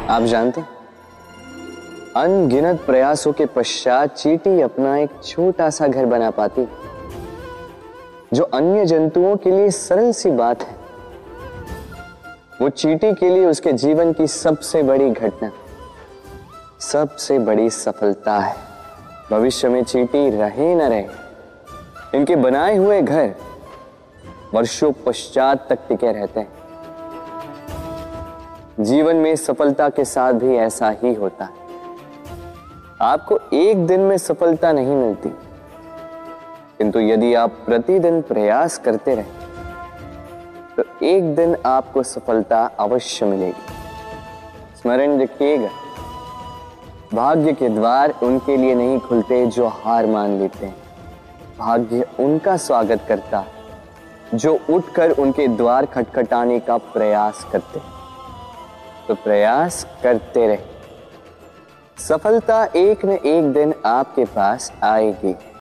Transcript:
आप जानते हैं, अनगिनत प्रयासों के पश्चात चींटी अपना एक छोटा सा घर बना पाती, जो अन्य जंतुओं के लिए सरल सी बात है। वो चींटी के लिए उसके जीवन की सबसे बड़ी घटना, सबसे बड़ी सफलता है। भविष्य में चींटी रहे न रहे, इनके बनाए हुए घर वर्षों पश्चात तक टिके रहते हैं। जीवन में सफलता के साथ भी ऐसा ही होता है। आपको एक दिन में सफलता नहीं मिलती, किंतु यदि आप प्रतिदिन प्रयास करते रहे तो एक दिन आपको सफलता अवश्य मिलेगी। स्मरण रखिएगा, भाग्य के द्वार उनके लिए नहीं खुलते जो हार मान लेते हैं। भाग्य उनका स्वागत करता है जो उठकर उनके द्वार खटखटाने का प्रयास करते हैं। तो प्रयास करते रहे, सफलता एक न एक दिन आपके पास आएगी।